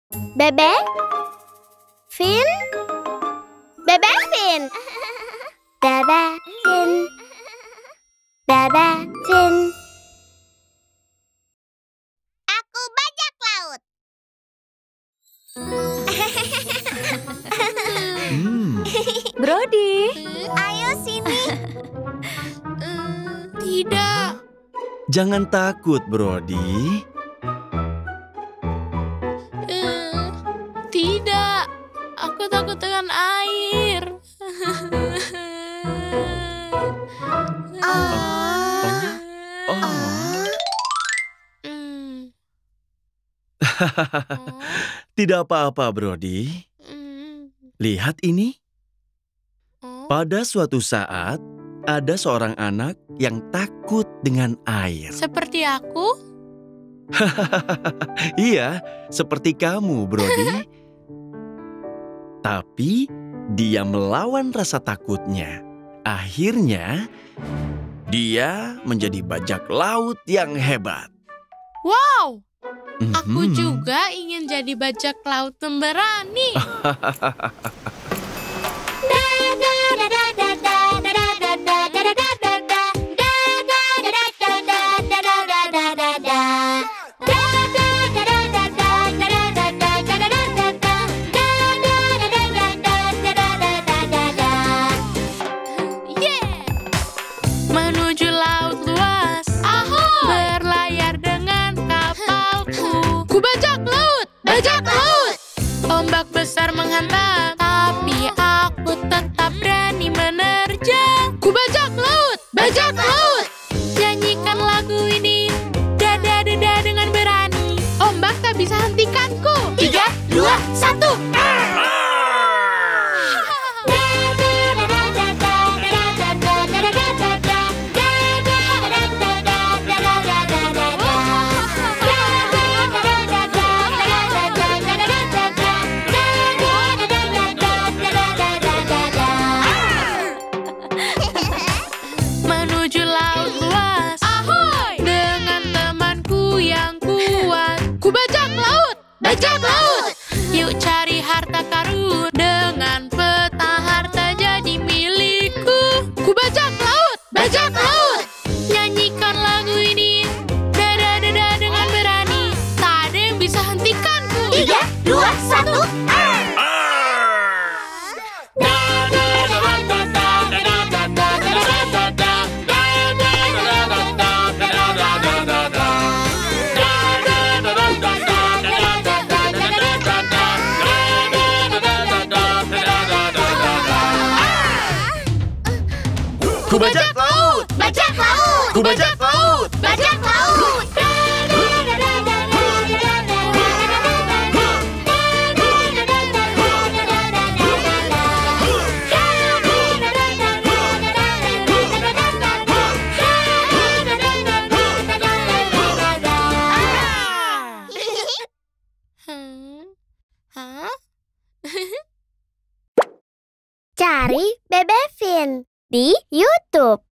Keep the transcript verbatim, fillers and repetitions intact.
Bebe? Fin? Bebe Fin? Bebe Fin? Bebe Fin? Aku bajak laut. Hmm. Brody, Ayo sini. Tidak. Jangan takut, Brody. Eh, Tidak. Aku takut dengan air. Oh. Hmm. Tidak apa-apa, Brody. Hmm. Lihat ini. Oh. Pada suatu saat, ada seorang anak yang takut dengan air. Seperti aku? Iya, seperti kamu, Brody. Tapi dia melawan rasa takutnya. Akhirnya, dia menjadi bajak laut yang hebat. Wow, aku Mhm. juga ingin jadi bajak laut pemberani. Yeah! Menuju laut luas, berlayar dengan kapalku. Ku bajak laut, bajak laut. Ombak besar menghantam, tapi aku tetap berani menerjang. Ku bajak laut, bajak laut. Nyanyikan lagu ini, dada dada dengan berani. Ombak tak bisa hentikanku. Tiga, dua, satu. Menuju laut luas, dengan temanku yang kuat. Ku bajak laut, bajak laut. Yuk cari harta karun, dengan peta harta jadi milikku. Ku bajak laut, bajak laut. Nyanyikan lagu ini, dada dada dengan berani. Tak ada yang bisa hentikanku. Tiga, dua, satu. Ku bajak laut! Bajak laut. Ku bajak laut! Bajak laut. Hmm. Hah? Cari Bebe Fin di YouTube.